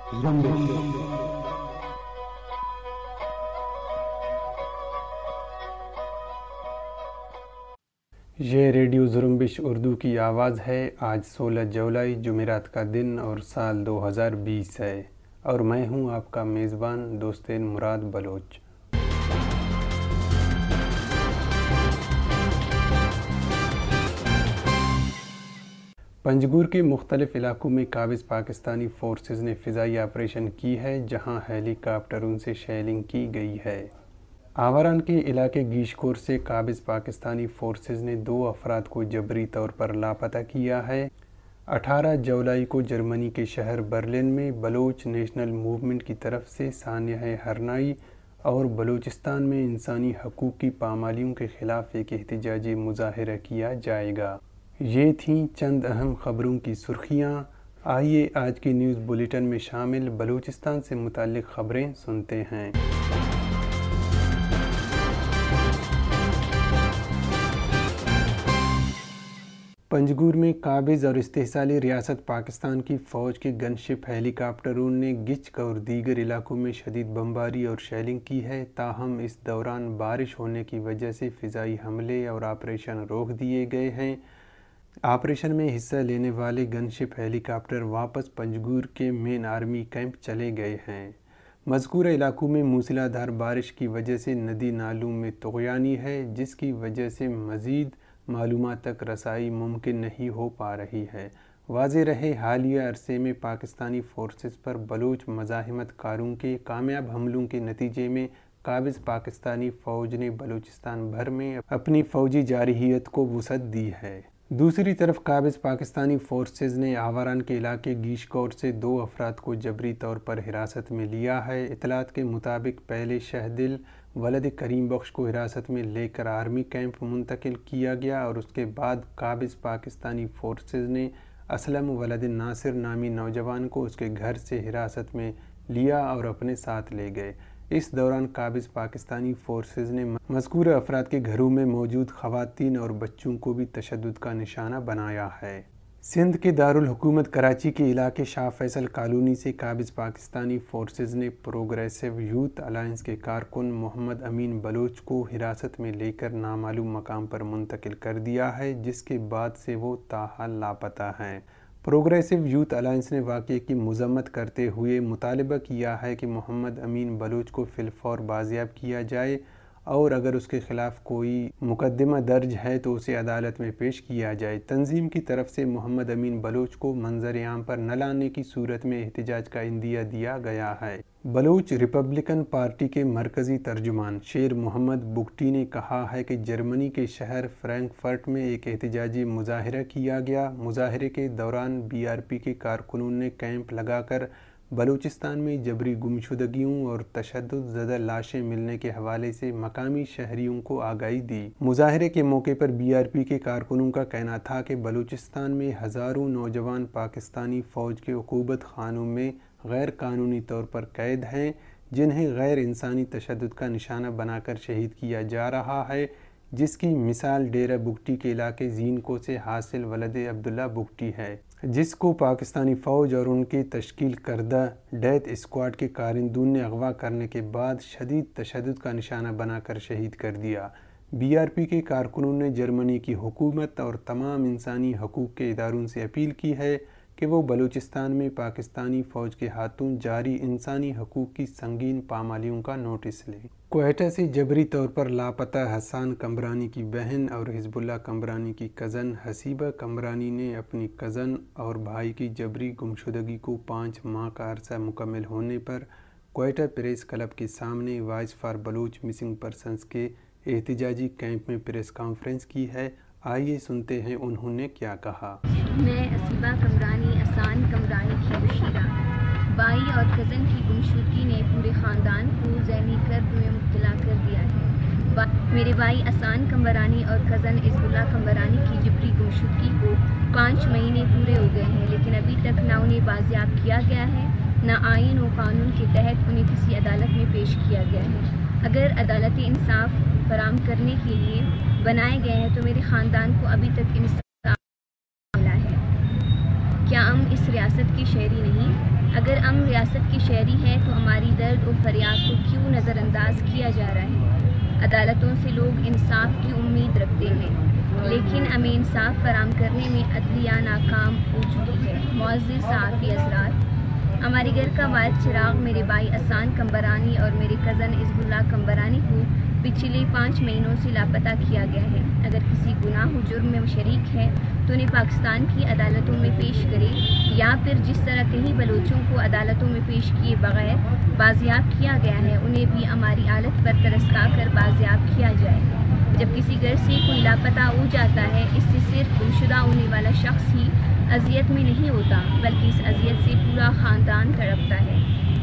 یہ ریڈیو زرمبش اردو کی آواز ہے۔ آج 16 جولائی جمعرات کا دن اور سال 2020 ہے، اور میں ہوں آپ کا میزبان دوستین مراد بلوچ۔ پنجگور کے مختلف علاقوں میں قابض پاکستانی فورسز نے فضائی آپریشن کی ہے، جہاں ہیلی کاپٹروں سے شیلنگ کی گئی ہے۔ آوران کے علاقے گیشکور سے قابض پاکستانی فورسز نے 2 افراد کو جبری طور پر لاپتہ کیا ہے۔ 18 جولائی کو جرمنی کے شہر برلن میں بلوچ نیشنل موومنٹ کی طرف سے سانحہ ہرنائی اور بلوچستان میں انسانی حقوق کی پامالیوں کے خلاف ایک احتجاجی مظاہرہ کیا جائے گا۔ یہ تھیں چند اہم خبروں کی سرخیاں۔ آئیے آج کی نیوز بلیٹن میں شامل بلوچستان سے متعلق خبریں سنتے ہیں۔ پنجگور میں قابض اور استحصالی ریاست پاکستان کی فوج کے گن شپ ہیلی کاپٹروں نے گچک اور دیگر علاقوں میں شدید بمباری اور شیلنگ کی ہے، تاہم اس دوران بارش ہونے کی وجہ سے فضائی حملے اور آپریشن روک دیے گئے ہیں۔ آپریشن میں حصہ لینے والے گن شپ ہیلی کاپٹر واپس پنجگور کے مین آرمی کیمپ چلے گئے ہیں۔ مذکورہ علاقوں میں موسلا دھار بارش کی وجہ سے ندی نالوں میں طغیانی ہے، جس کی وجہ سے مزید معلومات تک رسائی ممکن نہیں ہو پا رہی ہے۔ واضح رہے، حالیہ عرصے میں پاکستانی فورسز پر بلوچ مزاحمت کاروں کے کامیاب حملوں کے نتیجے میں قابض پاکستانی فوج نے بلوچستان بھر میں اپنی فوجی جارحیت کو وسعت دی ہے۔ دوسری طرف قابض پاکستانی فورسز نے آوران کے علاقے گیشکور سے 2 افراد کو جبری طور پر حراست میں لیا ہے۔ اطلاعات کے مطابق پہلے شہدل ولد کریم بخش کو حراست میں لے کر آرمی کیمپ منتقل کیا گیا، اور اس کے بعد قابض پاکستانی فورسز نے اسلم ولد ناصر نامی نوجوان کو اس کے گھر سے حراست میں لیا اور اپنے ساتھ لے گئے۔ اس دوران قابض پاکستانی فورسز نے مذکورہ افراد کے گھروں میں موجود خواتین اور بچوں کو بھی تشدد کا نشانہ بنایا ہے۔ سندھ کے دارالحکومت کراچی کے علاقے شاہ فیصل کالونی سے قابض پاکستانی فورسز نے پروگریسو یوتھ الائنس کے کارکن محمد امین بلوچ کو حراست میں لے کر نامعلوم مقام پر منتقل کر دیا ہے، جس کے بعد سے وہ تاحال لاپتہ ہیں۔ پروگریسو یوتھ الائنس نے واقعے کی مذمت کرتے ہوئے مطالبہ کیا ہے کہ محمد امین بلوچ کو فی الفور بازیاب کیا جائے، اور اگر اس کے خلاف کوئی مقدمہ درج ہے تو اسے عدالت میں پیش کیا جائے۔ تنظیم کی طرف سے محمد امین بلوچ کو منظر عام پر نہ لانے کی صورت میں احتجاج کا عندیہ دیا گیا ہے۔ بلوچ ریپبلکن پارٹی کے مرکزی ترجمان شیر محمد بگٹی نے کہا ہے کہ جرمنی کے شہر فرینکفرٹ میں ایک احتجاجی مظاہرہ کیا گیا۔ مظاہرے کے دوران BRP کے کارکنوں نے کیمپ لگا کر بلوچستان میں جبری گمشدگیوں اور تشدد زدہ لاشیں ملنے کے حوالے سے مقامی شہریوں کو آگاہی دی۔ مظاہرے کے موقع پر BRP کے کارکنوں کا کہنا تھا کہ بلوچستان میں ہزاروں نوجوان پاکستانی فوج کے عقوبت خانوں میں غیر قانونی طور پر قید ہیں، جنہیں غیر انسانی تشدد کا نشانہ بنا کر شہید کیا جا رہا ہے، جس کی مثال ڈیرہ بگٹی کے علاقے زینکو سے حاصل ولد عبداللہ بگٹی ہے، جس کو پاکستانی فوج اور ان کے تشکیل کردہ ڈیتھ اسکواڈ کے کارندوں نے اغوا کرنے کے بعد شدید تشدد کا نشانہ بنا کر شہید کر دیا۔ BRP کے کارکنوں نے جرمنی کی حکومت اور تمام انسانی حقوق کے اداروں سے اپیل کی ہے کہ وہ بلوچستان میں پاکستانی فوج کے ہاتھوں جاری انسانی حقوق کی سنگین پامالیوں کا نوٹس لیں۔ کوئٹہ سے جبری طور پر لاپتہ حسان کمرانی کی بہن اور حزب اللہ کمرانی کی کزن حسیبہ کمرانی نے اپنی کزن اور بھائی کی جبری گمشدگی کو 5 ماہ کا عرصہ مکمل ہونے پر کوئٹہ پریس کلب کے سامنے voice for Baloch missing persons کے احتجاجی کیمپ میں پریس کانفرنس کی ہے۔ آئیے سنتے ہیں انہوں نے کیا کہا۔ میں حسیبہ کمرانی احسان کمرانی کی مشیرہ، بھائی اور کزن کی گمشدگی نے پورے خاندان کو ذہنی کرب میں مبتلا کر دیا ہے۔ میرے بھائی احسان کمرانی اور کزن حزب اللہ کمرانی کی جبری گمشدگی کو 5 مہینے پورے ہو گئے ہیں، لیکن ابھی تک نہ انہیں بازیاب کیا گیا ہے، نہ آئین و قانون کے تحت انہیں کسی عدالت میں پیش کیا گیا ہے۔ اگر عدالتی انصاف فراہم کرنے کے لیے بنائے گئے ہیں تو میرے خاندان کو ابھی تک انصاف ملا ہے۔ کیا ہم اس ریاست کے شہری نہیں؟ اگر امن ریاست کی شہری ہے تو ہماری درد و فریاد کو کیوں نظر انداز کیا جا رہا ہے؟ عدالتوں سے لوگ انصاف کی امید رکھتے ہیں، لیکن ہمیں انصاف فراہم کرنے میں عدلیہ ناکام ہو چکی ہے۔ معزز صحافی حضرات، ہمارے گھر کا واحد چراغ میرے بھائی احسان قمبرانی اور میرے کزن عزب اللہ قمبرانی کو پچھلے 5 مہینوں سے لاپتہ کیا گیا ہے۔ اگر کسی گناہ و جرم میں شریک ہے تو انہیں پاکستان کی عدالتوں میں پیش کرے، یا پھر جس طرح کئی بلوچوں کو عدالتوں میں پیش کیے بغیر بازیاب کیا گیا ہے، انہیں بھی ہماری حالت پر ترسا کر بازیاب کیا جائے۔ جب کسی گھر سے کوئی لاپتہ ہو جاتا ہے، اس سے صرف گمشدہ ہونے والا شخص ہی اذیت میں نہیں ہوتا، بلکہ اس اذیت سے پورا خاندان تڑپتا ہے۔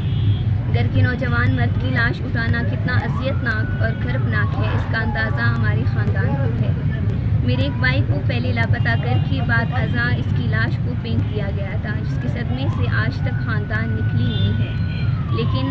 گھر کے نوجوان مرد کی لاش اٹھانا کتنا اذیت ناک اور کربناک ہے، اس کا اندازہ ہمارے خاندان کو ہے۔ میرے ایک بھائی کو پہلے لاپتہ کر کے بعد ازاں اس کی لاش کو پھینک دیا گیا تھا، جس کے صدمے سے آج تک خاندان نکلی نہیں ہے۔ لیکن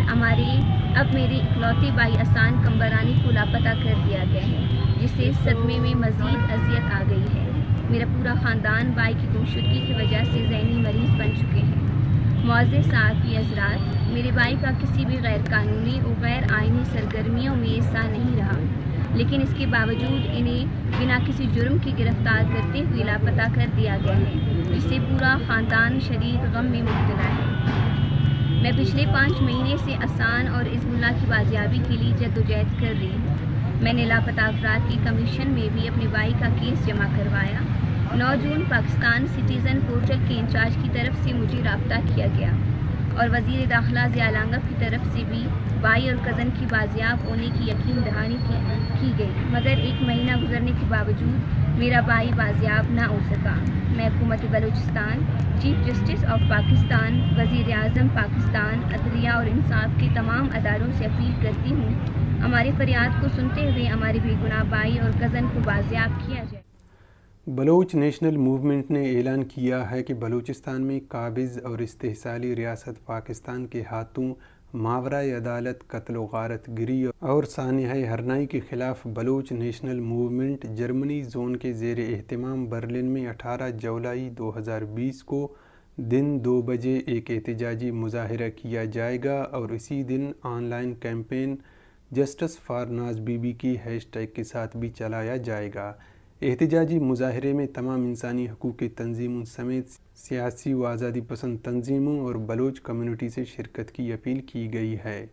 اب میرے اکلوتے بھائی احسان قمبرانی کو لاپتہ کر دیا گیا ہے، جس سے اس صدمے میں مزید اذیت آ گئی ہے۔ میرا پورا خاندان بھائی کی گمشدگی کی وجہ سے ذہنی مریض بن چکے ہیں۔ معزز صحافی حضرات، میرے بھائی کا کسی بھی غیر قانونی اور غیر آئینی سرگرمیوں میں حصہ نہیں رہا، لیکن اس کے باوجود انہیں بنا کسی جرم کی گرفتار کرتے ہوئے لاپتہ کر دیا گیا ہے، جس سے پورا خاندان شدید غم میں مبتلا ہے۔ میں پچھلے 5 مہینے سے احسان اور عزب اللہ کی بازیابی کے لیے جدوجہد کر رہی ہوں۔ میں نے لاپتہ افراد کی کمیشن میں بھی اپنے بھائی کا کیس جمع کروایا۔ 9 جون پاکستان سٹیزن پورٹل کے انچارج کی طرف سے مجھے رابطہ کیا گیا اور وزیر داخلہ ضیاء العنگف کی طرف سے بھی بھائی اور کزن کی بازیاب ہونے کی یقین دہانی کی گئی، مگر 1 مہینہ گزرنے کے باوجود میرا بھائی بازیاب نہ ہو سکا۔ میں حکومت Balochistan, chief justice of Pakistan, وزیر اعظم پاکستان، عدلیہ اور انصاف کے تمام اداروں سے اپیل کرتی ہوں، ہماری فریاد کو سنتے ہوئے ہمارے بے گناہ بھائی اور کزن کو بازیاب کیا جائے۔ بلوچ نیشنل موومنٹ نے اعلان کیا ہے کہ بلوچستان میں قابض اور استحصالی ریاست پاکستان کے ہاتھوں ماورائے عدالت قتل و غارت گری اور سانحہ ہرنائی کے خلاف Baloch national movement Germany zone کے زیر اہتمام برلن میں 18 جولائی 2020 کو دن 2 بجے ایک احتجاجی مظاہرہ کیا جائے گا اور اسی دن online campaign justice for Naz Bibi کی ہیش ٹیگ کے ساتھ بھی چلایا جائے گا۔ احتجاجی مظاہرے میں تمام انسانی حقوق کی تنظیموں سمیت سیاسی و آزادی پسند تنظیموں اور بلوچ کمیونٹی سے شرکت کی اپیل کی گئی ہے۔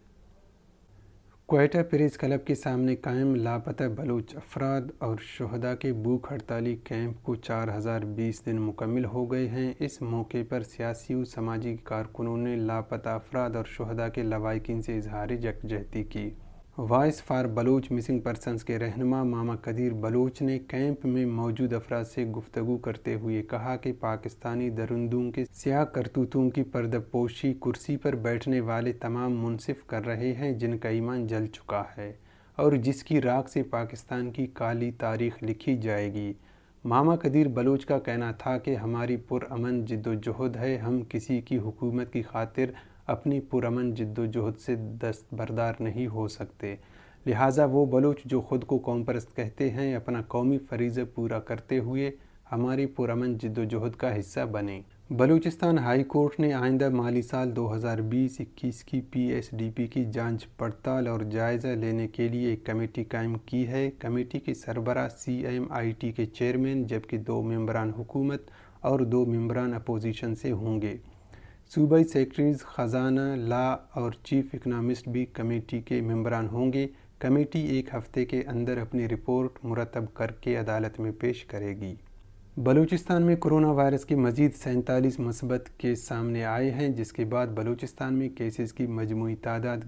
کوئٹہ پریس کلب کے سامنے قائم لاپتہ بلوچ افراد اور شہداء کے بھوک ہڑتالی کیمپ کو 4020 دن مکمل ہو گئے ہیں۔ اس موقع پر سیاسی و سماجی کارکنوں نے لاپتہ افراد اور شہداء کے لواحقین سے اظہار یکجہتی کی۔ Voice for Baloch missing persons کے رہنما ماما قدیر بلوچ نے کیمپ میں موجود افراد سے گفتگو کرتے ہوئے کہا کہ پاکستانی درندوں کے سیاہ کرتوتوں کی پردہ پوشی کرسی پر بیٹھنے والے تمام منصف کر رہے ہیں، جن کا ایمان جل چکا ہے اور جس کی راکھ سے پاکستان کی کالی تاریخ لکھی جائے گی۔ ماما قدیر بلوچ کا کہنا تھا کہ ہماری پرامن جد و جہد ہے، ہم کسی کی حکومت کی خاطر اپنی پرامن جد و جہد سے دستبردار نہیں ہو سکتے، لہٰذا وہ بلوچ جو خود کو قوم پرست کہتے ہیں اپنا قومی فریضہ پورا کرتے ہوئے ہماری پرامن جد و جہد کا حصہ بنیں۔ بلوچستان ہائی کورٹ نے آئندہ مالی سال 2020-21 کی پی ایس ڈی پی کی جانچ پڑتال اور جائزہ لینے کے لیے ایک کمیٹی قائم کی ہے۔ کمیٹی کے سربراہ CMIT کے چیئرمین جبکہ 2 ممبران حکومت اور 2 ممبران اپوزیشن سے ہوں گے۔ صوبائی سیکرٹریز خزانہ، لا اور چیف اکنامسٹ بھی کمیٹی کے ممبران ہوں گے۔ کمیٹی 1 ہفتے کے اندر اپنی رپورٹ مرتب کر کے عدالت میں پیش کرے گی۔ بلوچستان میں کرونا وائرس کے مزید 47 مثبت کیس سامنے آئے ہیں، جس کے بعد بلوچستان میں کیسز کی مجموعی تعداد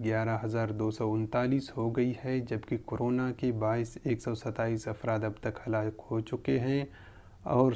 11,239 ہو گئی ہے، جبکہ کورونا کے باعث 127 افراد اب تک ہلاک ہو چکے ہیں اور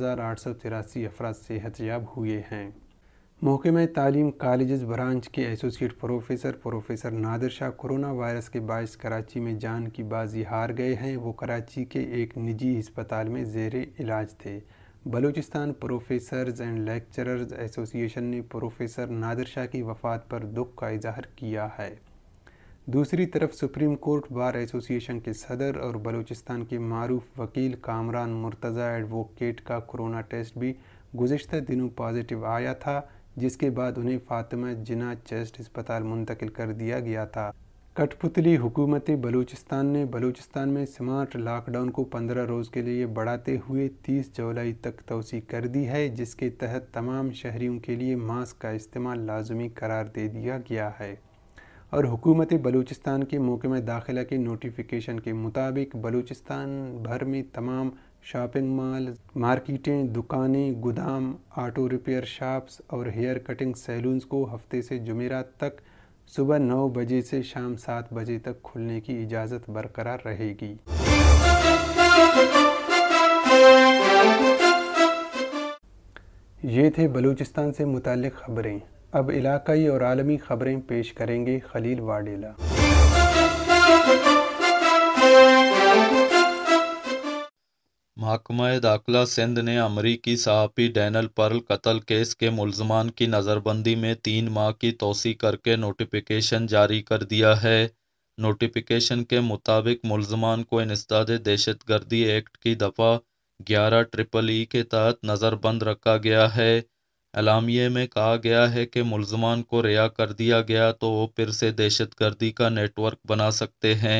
7,883 افراد صحت یاب ہوئے ہیں۔ محکمہ تعلیم کالجز برانچ کے associate professor Nadir Shah coronavirus کے باعث کراچی میں جان کی بازی ہار گئے ہیں۔ وہ کراچی کے ایک نجی ہسپتال میں زیر علاج تھے۔ بلوچستان پروفیسرز اینڈ لیکچررز ایسوسی ایشن نے پروفیسر نادر شاہ کی وفات پر دکھ کا اظہار کیا ہے۔ دوسری طرف سپریم کورٹ بار ایسوسی ایشن کے صدر اور بلوچستان کے معروف وکیل کامران مرتضیٰ ایڈووکیٹ کا کورونا ٹیسٹ بھی گزشتہ دنوں پازیٹیو آیا تھا، जिसके बाद उन्हें फातिमा जिन्ना चेस्ट अस्पताल मुंतकिल कर दिया गया था। कठपुतली हुकूमत बलूचिस्तान ने बलूचिस्तान में स्मार्ट लॉकडाउन को 15 रोज़ के लिए बढ़ाते हुए 30 जुलाई तक तोसी कर दी है, जिसके तहत तमाम शहरियों के लिए मास्क का इस्तेमाल लाजमी करार दे दिया गया है। और हुकूमत बलूचिस्तान के महकमा दाखिला के नोटिफिकेशन के मुताबिक बलूचिस्तान भर में तमाम शॉपिंग मॉल, मार्केटें, दुकानें, गोदाम, ऑटो रिपेयर शॉप्स और हेयर कटिंग सैलून्स को हफ्ते से जुमेरात तक सुबह 9 बजे से शाम 7 बजे तक खुलने की इजाज़त बरकरार रहेगी। ये थे बलूचिस्तान से मुताल्लिक़ ख़बरें। अब इलाक़ाई और आलमी ख़बरें पेश करेंगे खलील वाडेला। महकमा दाखिला सिंध ने अमरीकी सहाफ़ी डैनियल पर्ल कत्ल केस के मुल्ज़मान की नज़रबंदी में 3 माह की तोसी करके नोटिफिकेशन जारी कर दिया है। नोटिफिकेशन के मुताबिक मुल्ज़मान को इंसदाद दहशतगर्दी एक्ट की दफ़ा 11 के तहत नज़रबंद रखा गया है। एलामिये में कहा गया है कि मुल्ज़मान को रिहा कर दिया गया तो वो फिर से दहशतगर्दी का नेटवर्क बना सकते हैं।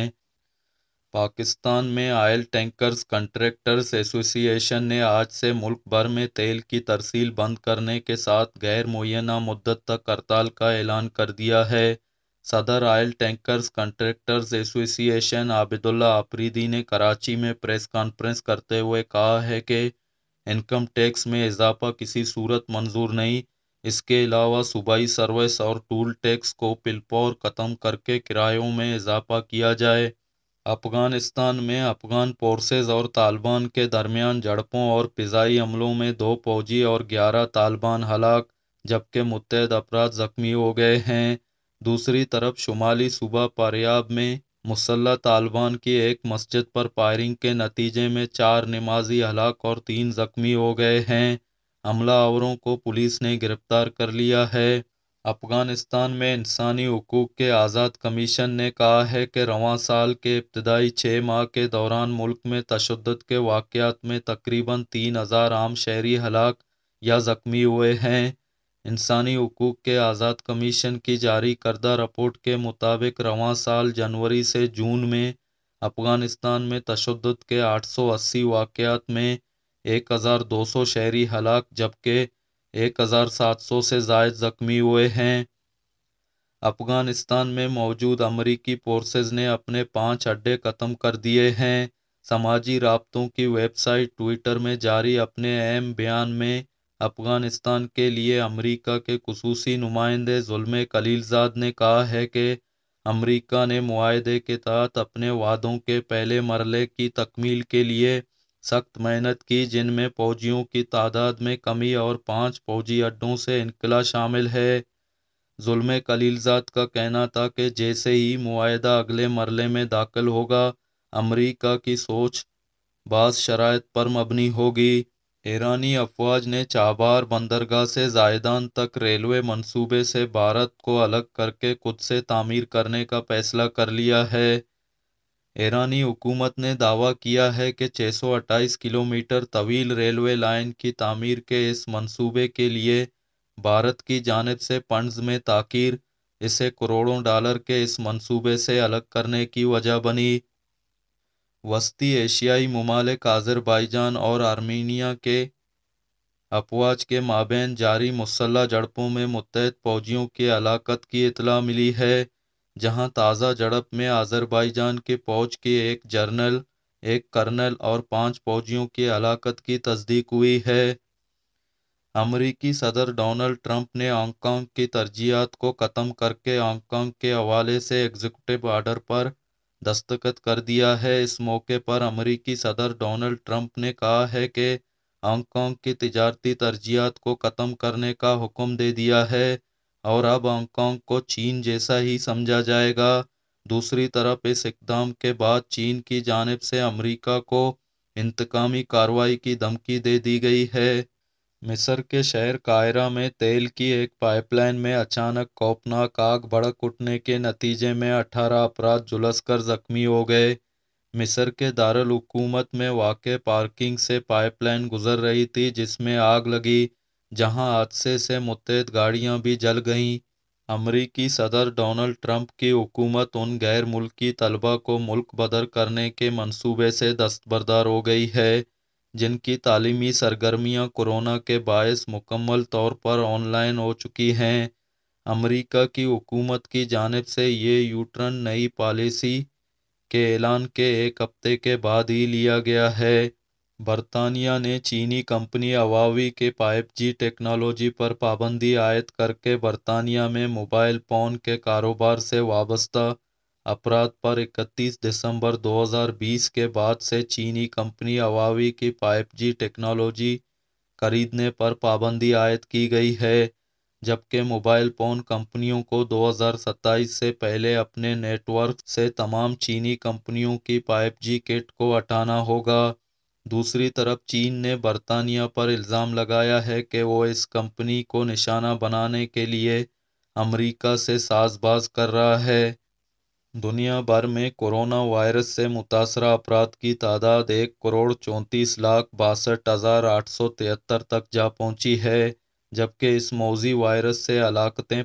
पाकिस्तान में ऑयल टैंकर्स कंट्रैक्टर्स एसोसिएशन ने आज से मुल्क भर में तेल की तरसील बंद करने के साथ गैर मुअय्यना मुद्दत तक हड़ताल का ऐलान कर दिया है। सदर oil tankers contractors association Abidullah Afridi ने कराची में प्रेस कॉन्फ्रेंस करते हुए कहा है कि इनकम टैक्स में इजाफा किसी सूरत मंजूर नहीं। इसके अलावा सूबाई सर्विस और टूल टैक्स को पिलपौर ख़त्म करके किरायों में इजाफा किया जाए। अफ़गानिस्तान में अफ़गान फोर्सेस और तालिबान के दरमियान झड़पों और फ़िज़ाई हमलों में 2 फ़ौजी और 11 तालिबान हलाक जबकि मुत्तहद अफराद ज़ख्मी हो गए हैं। दूसरी तरफ शुमाली सूबा फारियाब में मुसल्लह तालिबान की एक मस्जिद पर फायरिंग के नतीजे में 4 नमाजी हलाक और 3 ज़ख्मी हो गए हैं। हमलावरों को पुलिस ने गिरफ्तार कर लिया है। अफ़गानिस्तान में इंसानी हुकूक़ के आज़ाद कमीशन ने कहा है कि रवां साल के इब्तदाई 6 माह के दौरान मुल्क में तशद्दुद के वाक़यात में तकरीबन 3000 आम शहरी हलाक या ज़ख्मी हुए हैं। इंसानी हुकूक़ के आज़ाद कमीशन की जारी करदा रिपोर्ट के मुताबिक रवां साल जनवरी से जून में अफ़गानिस्तान में तशद्दुद के 880 वाक़यात में 1200 शहरी हलाक जबकि 1700 से ज़ायद ज़ख्मी हुए हैं। अफ़गानिस्तान में मौजूद अमरीकी फोर्सेस ने अपने 5 अड्डे ख़त्म कर दिए हैं। समाजी राब्तों की वेबसाइट ट्विटर में जारी अपने अहम बयान में अफ़गानिस्तान के लिए अमरीका के खुसूसी नुमाइंदे ज़ुल्मे खलीलज़ाद ने कहा है कि अमरीका ने मुआहदे के तहत अपने वादों के पहले मरहले की तकमील के लिए सख्त मेहनत की, जिनमें फ़ौजियों की तादाद में कमी और 5 फ़ौजी अड्डों से इनकला शामिल है। ज़ुल्मे खलीलज़ाद का कहना था कि जैसे ही मुआहदा अगले मरहले में दाखिल होगा, अमरीका की सोच बाज़ शराइत पर मबनी होगी। ईरानी अफवाज ने चाबार बंदरगाह से ज़ायदान तक रेलवे मंसूबे से भारत को अलग करके खुद से तामीर करने का फ़ैसला कर लिया है। ईरानी हुकूमत ने दावा किया है कि 628 किलोमीटर तवील रेलवे लाइन की तामीर के इस मंसूबे के लिए भारत की जानिब से फंड्स में ताख़ीर इसे करोड़ों डॉलर के इस मंसूबे से अलग करने की वजह बनी। वस्ती एशियाई ममालिक आज़रबाईजान और आर्मीनिया के अफवाज के माबैन जारी मुसल्लह झड़पों में मुत्तहद फ़ौजियों की हलाकत की इत्तला मिली है, जहां ताज़ा झड़प में आज़रबाईजान की फ़ौज के एक जनरल, एक कर्नल और 5 फ़ौजियों की हलाकत की तस्दीक हुई है। अमरीकी सदर डोनाल्ड ट्रंप ने हांगकांग की तरजीहात को ख़त्म करके हांगकांग के हवाले से एग्जीक्यूटिव आर्डर पर दस्तखत कर दिया है। इस मौके पर अमरीकी सदर डोनाल्ड ट्रंप ने कहा है कि हांगकांग की तिजारती तरजीहात को ख़त्म करने का हुक्म दे दिया है और अब हांगकांग को चीन जैसा ही समझा जाएगा। दूसरी तरफ इस इक़दाम के बाद चीन की जानिब से अमरीका को इंतकामी कार्रवाई की धमकी दे दी गई है। मिस्र के शहर काहिरा में तेल की एक पाइपलाइन में अचानक खौफनाक आग भड़क उठने के नतीजे में 18 अफराद झुलसकर जख्मी हो गए। मिस्र के दारुल हुकूमत में वाक़े पार्किंग से पाइपलाइन गुजर रही थी जिसमें आग लगी। جہاں حادثے سے متعدد گاڑیاں بھی جل گئیں۔ امریکی صدر ڈونلڈ ٹرمپ کی حکومت ان غیر ملکی طلباء کو ملک بدر کرنے کے منصوبے سے دستبردار ہو گئی ہے جن کی تعلیمی سرگرمیاں کورونا کے باعث مکمل طور پر آن لائن ہو چکی ہیں۔ امریکہ کی حکومت کی جانب سے یہ یوٹرن نئی پالیسی کے اعلان کے ایک ہفتے کے بعد ہی لیا گیا ہے۔ برطانیہ نے چینی کمپنی ہواوی کے 5G ٹیکنالوجی پر پابندی عائد کر کے برطانیہ میں موبائل فون کے کاروبار سے وابستہ افراد پر 31 دسمبر 2020 کے بعد سے چینی کمپنی ہواوی کی 5G ٹیکنالوجی خریدنے پر پابندی عائد کی گئی ہے، جبکہ موبائل فون کمپنیوں کو 2027 سے پہلے اپنے نیٹ ورک سے تمام چینی کمپنیوں کی 5G کٹ کو ہٹانا ہوگا۔ دوسری طرف چین نے برطانیہ پر الزام لگایا ہے کہ وہ اس کمپنی کو نشانہ بنانے کے لیے امریکہ سے ساز باز کر رہا ہے۔ دنیا بھر میں کورونا وائرس سے متاثرہ افراد کی تعداد 1,34,62,873 تک جا پہنچی ہے، جبکہ اس موذی وائرس سے ہلاکتیں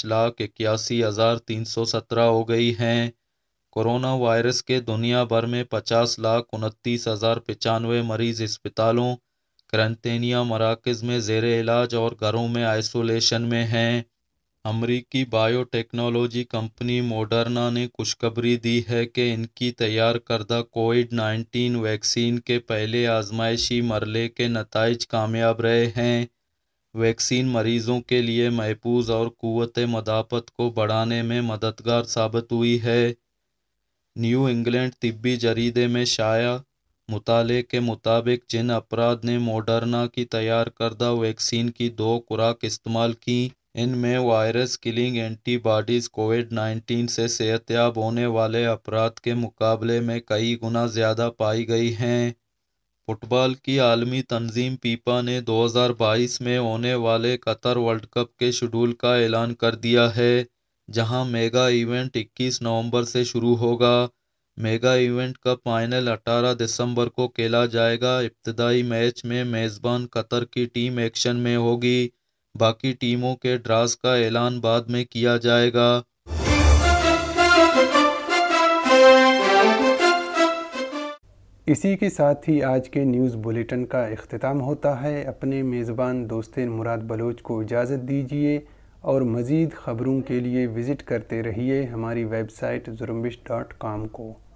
5,81,317 ہو گئی ہیں۔ کورونا وائرس کے دنیا بھر میں 50,29,095 مریض اسپتالوں، قرنطینہ مراکز میں زیر علاج اور گھروں میں آئسولیشن میں ہیں۔ امریکی بائیو ٹیکنالوجی کمپنی موڈرنا نے خوشخبری دی ہے کہ ان کی تیار کردہ کووڈ-19 ویکسین کے پہلے آزمائشی مرحلے کے نتائج کامیاب رہے ہیں۔ ویکسین مریضوں کے لیے محفوظ اور قوت مدافعت کو بڑھانے میں مددگار ثابت ہوئی ہے۔ نیو انگلینڈ طبی جریدے میں شائع مطالعے کے مطابق جن افراد نے موڈرنا کی تیار کردہ ویکسین کی 2 خوراک استعمال کیں، ان میں وائرس کلنگ اینٹی باڈیز کووڈ-19 سے صحت یاب ہونے والے افراد کے مقابلے میں کئی گنا زیادہ پائی گئی ہیں۔ فٹ بال کی عالمی تنظیم فیفا نے 2022 میں ہونے والے قطر ورلڈ کپ کے شیڈول کا اعلان کر دیا ہے، جہاں میگا ایونٹ 21 نومبر سے شروع ہوگا۔ میگا ایونٹ کا فائنل 18 دسمبر کو کھیلا جائے گا۔ ابتدائی میچ میں میزبان قطر کی ٹیم ایکشن میں ہوگی، باقی ٹیموں کے ڈراز کا اعلان بعد میں کیا جائے گا۔ اسی کے ساتھ ہی آج کے نیوز بلیٹن کا اختتام ہوتا ہے۔ اپنے میزبان دوست مراد بلوچ کو اجازت دیجیے اور مزید خبروں کے لیے وزٹ کرتے رہیے ہماری ویب سائٹ زرمبش.com کو۔